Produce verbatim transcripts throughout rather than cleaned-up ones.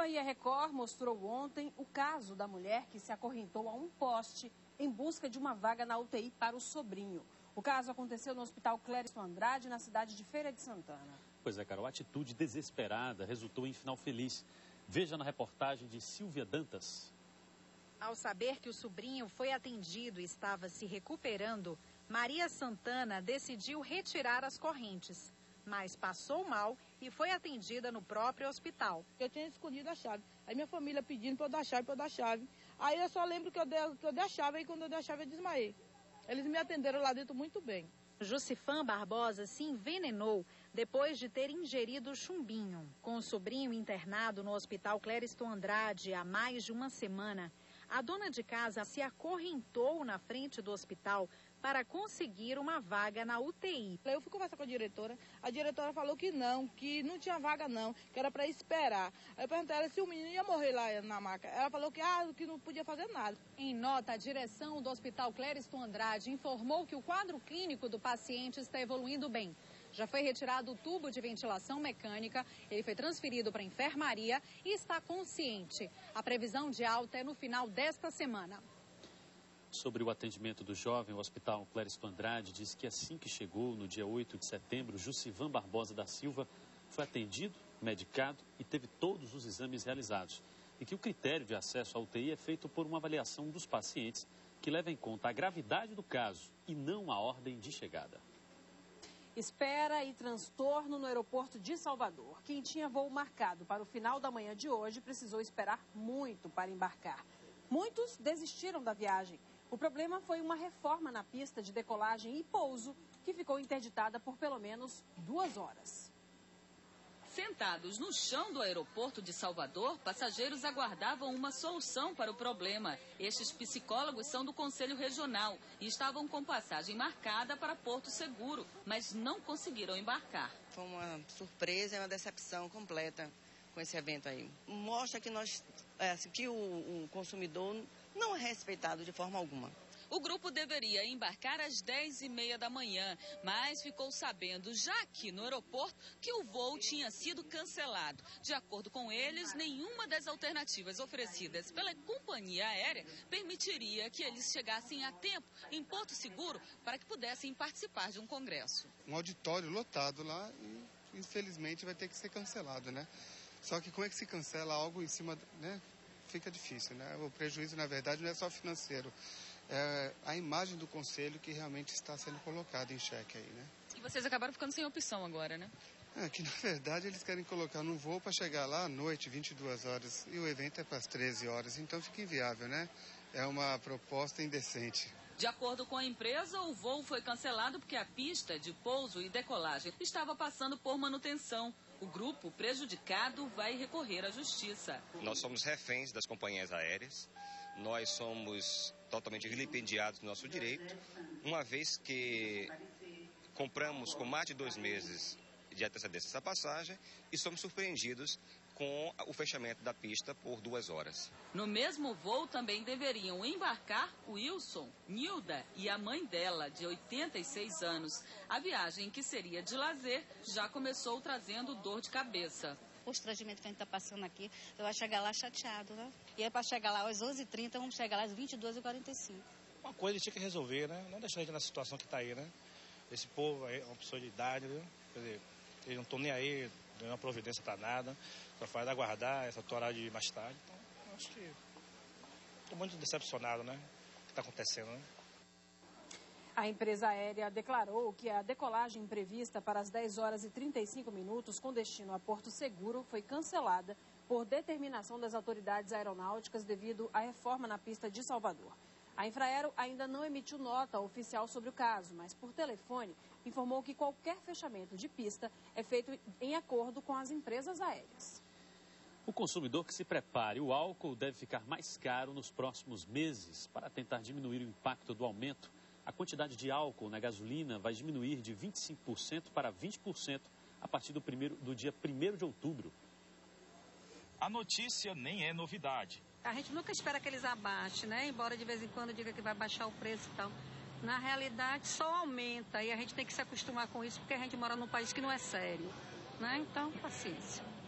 Bahia Record mostrou ontem o caso da mulher que se acorrentou a um poste em busca de uma vaga na U T I para o sobrinho. O caso aconteceu no Hospital Clériston Andrade, na cidade de Feira de Santana. Pois é, Carol, a atitude desesperada resultou em final feliz. Veja na reportagem de Silvia Dantas. Ao saber que o sobrinho foi atendido e estava se recuperando, Maria Santana decidiu retirar as correntes, mas passou mal e foi atendida no próprio hospital. Eu tinha escondido a chave, aí minha família pedindo para eu dar a chave, para eu dar a chave. Aí eu só lembro que eu dei, que eu dei a chave, aí quando eu dei a chave eu desmaiei. Eles me atenderam lá dentro muito bem. Jucifã Barbosa se envenenou depois de ter ingerido chumbinho. Com o sobrinho internado no Hospital Clériston Andrade há mais de uma semana, a dona de casa se acorrentou na frente do hospital para conseguir uma vaga na U T I. Eu fui conversar com a diretora, a diretora falou que não, que não tinha vaga não, que era para esperar. Aí eu perguntei a ela se o menino ia morrer lá na maca. Ela falou que, ah, que não podia fazer nada. Em nota, a direção do Hospital Clériston Andrade informou que o quadro clínico do paciente está evoluindo bem. Já foi retirado o tubo de ventilação mecânica, ele foi transferido para a enfermaria e está consciente. A previsão de alta é no final desta semana. Sobre o atendimento do jovem, o Hospital Clériston Andrade diz que assim que chegou, no dia oito de setembro, Jucivan Barbosa da Silva foi atendido, medicado e teve todos os exames realizados. E que o critério de acesso à U T I é feito por uma avaliação dos pacientes que leva em conta a gravidade do caso e não a ordem de chegada. Espera e transtorno no aeroporto de Salvador. Quem tinha voo marcado para o final da manhã de hoje precisou esperar muito para embarcar. Muitos desistiram da viagem. O problema foi uma reforma na pista de decolagem e pouso, que ficou interditada por pelo menos duas horas. Sentados no chão do aeroporto de Salvador, passageiros aguardavam uma solução para o problema. Estes psicólogos são do Conselho Regional e estavam com passagem marcada para Porto Seguro, mas não conseguiram embarcar. Foi uma surpresa e uma decepção completa com esse evento aí. Mostra que, nós, é, que o, o consumidor não é respeitado de forma alguma. O grupo deveria embarcar às dez e meia da manhã, mas ficou sabendo já aqui no aeroporto que o voo tinha sido cancelado. De acordo com eles, nenhuma das alternativas oferecidas pela companhia aérea permitiria que eles chegassem a tempo em Porto Seguro para que pudessem participar de um congresso. Um auditório lotado lá e, infelizmente, vai ter que ser cancelado, né? Só que como é que se cancela algo em cima, né? Fica difícil, né? O prejuízo, na verdade, não é só financeiro. É a imagem do conselho que realmente está sendo colocada em xeque aí, né? E vocês acabaram ficando sem opção agora, né? É que, na verdade, eles querem colocar no voo para chegar lá à noite, vinte e duas horas, e o evento é para as treze horas, então fica inviável, né? É uma proposta indecente. De acordo com a empresa, o voo foi cancelado porque a pista de pouso e decolagem estava passando por manutenção. O grupo prejudicado vai recorrer à justiça. Nós somos reféns das companhias aéreas. Nós somos totalmente vilipendiados do nosso direito, uma vez que compramos com mais de dois meses de antecedência essa passagem e somos surpreendidos com o fechamento da pista por duas horas. No mesmo voo também deveriam embarcar Wilson, Nilda e a mãe dela, de oitenta e seis anos. A viagem, que seria de lazer, já começou trazendo dor de cabeça. O constrangimento que a gente está passando aqui, você vai chegar lá chateado, né? E é para chegar lá às onze e trinta, vamos chegar lá às vinte e duas e quarenta e cinco. Uma coisa tinha que resolver, né? Não deixar a gente na situação que está aí, né? Esse povo aí é uma pessoa de idade, né? Quer dizer, eles não estão nem aí, não dão uma providência para nada, só faz aguardar essa hora de mais tarde. Então, acho que estou muito decepcionado, né? O que está acontecendo, né? A empresa aérea declarou que a decolagem prevista para as dez horas e trinta e cinco minutos com destino a Porto Seguro foi cancelada por determinação das autoridades aeronáuticas devido à reforma na pista de Salvador. A Infraero ainda não emitiu nota oficial sobre o caso, mas por telefone informou que qualquer fechamento de pista é feito em acordo com as empresas aéreas. O consumidor que se prepare, o álcool deve ficar mais caro nos próximos meses. Para tentar diminuir o impacto do aumento, a quantidade de álcool na gasolina vai diminuir de vinte e cinco por cento para vinte por cento a partir do, primeiro, do dia primeiro de outubro. A notícia nem é novidade. A gente nunca espera que eles abaixem, né? Embora de vez em quando diga que vai baixar o preço e tal. Na realidade, só aumenta e a gente tem que se acostumar com isso porque a gente mora num país que não é sério, né? Então, paciência.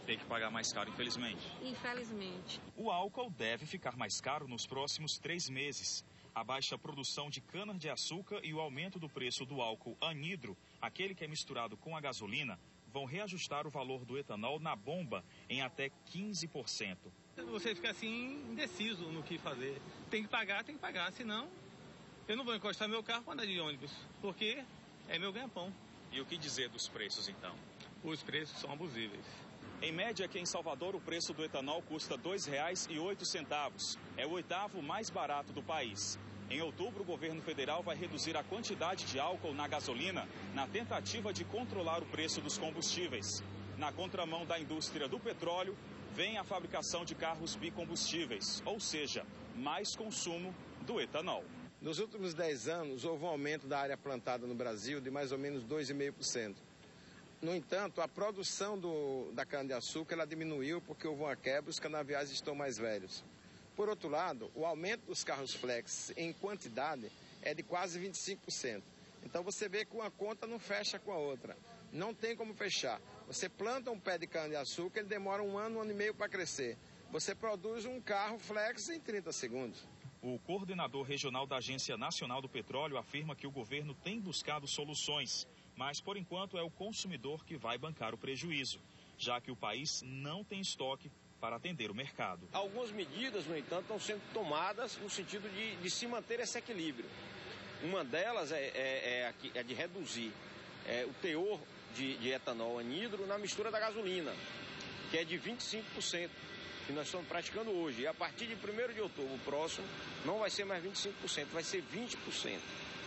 ter que pagar mais caro, infelizmente. Infelizmente. O álcool deve ficar mais caro nos próximos três meses. A baixa produção de cana-de-açúcar e o aumento do preço do álcool anidro, aquele que é misturado com a gasolina, vão reajustar o valor do etanol na bomba em até quinze por cento. Você fica assim indeciso no que fazer. Tem que pagar, tem que pagar, senão eu não vou encostar meu carro para andar de ônibus, porque é meu ganha-pão. E o que dizer dos preços, então? Os preços são abusíveis. Em média, aqui em Salvador, o preço do etanol custa dois reais e oito centavos. É o oitavo mais barato do país. Em outubro, o governo federal vai reduzir a quantidade de álcool na gasolina na tentativa de controlar o preço dos combustíveis. Na contramão da indústria do petróleo, vem a fabricação de carros bicombustíveis, ou seja, mais consumo do etanol. Nos últimos dez anos, houve um aumento da área plantada no Brasil de mais ou menos dois vírgula cinco por cento. No entanto, a produção do, da cana-de-açúcar ela diminuiu porque houve uma quebra e os canaviais estão mais velhos. Por outro lado, o aumento dos carros flex em quantidade é de quase vinte e cinco por cento. Então você vê que uma conta não fecha com a outra. Não tem como fechar. Você planta um pé de cana-de-açúcar, ele demora um ano, um ano e meio para crescer. Você produz um carro flex em trinta segundos. O coordenador regional da Agência Nacional do Petróleo afirma que o governo tem buscado soluções, mas por enquanto é o consumidor que vai bancar o prejuízo, já que o país não tem estoque para atender o mercado. Algumas medidas, no entanto, estão sendo tomadas no sentido de, de se manter esse equilíbrio. Uma delas é, é, é, a, é de reduzir é, o teor de, de etanol anidro na mistura da gasolina, que é de vinte e cinco por cento, que nós estamos praticando hoje. E a partir de primeiro de outubro próximo, não vai ser mais vinte e cinco por cento, vai ser vinte por cento.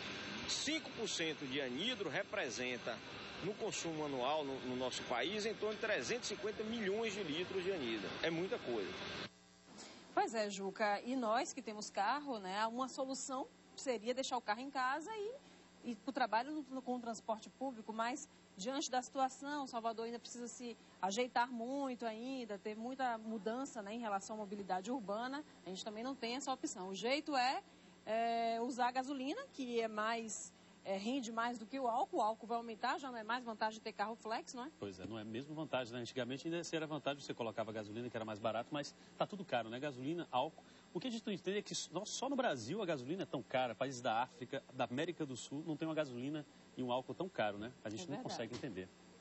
cinco por cento de anidro representa, no consumo anual no, no nosso país, em torno de trezentos e cinquenta milhões de litros de anidro. É muita coisa. Pois é, Juca. E nós que temos carro, né, uma solução seria deixar o carro em casa e ir para o trabalho no, no, com o transporte público, mas diante da situação, Salvador ainda precisa se ajeitar muito ainda, ter muita mudança, né, em relação à mobilidade urbana. A gente também não tem essa opção. O jeito é, é usar a gasolina, que é mais... É, rende mais do que o álcool, o álcool vai aumentar, já não é mais vantagem ter carro flex, não é? Pois é, não é mesmo vantagem, né? Antigamente ainda era vantagem, você colocava gasolina, que era mais barato, mas tá tudo caro, né? Gasolina, álcool. O que a gente não entende é que só no Brasil a gasolina é tão cara, países da África, da América do Sul, não tem uma gasolina e um álcool tão caro, né? A gente é não consegue entender.